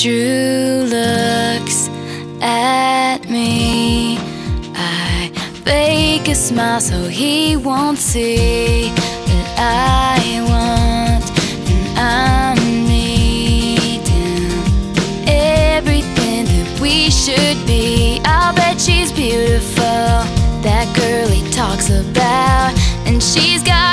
Drew looks at me. I fake a smile so he won't see that I want and I'm needing everything that we should be. I'll bet she's beautiful, that girl he talks about, and she's got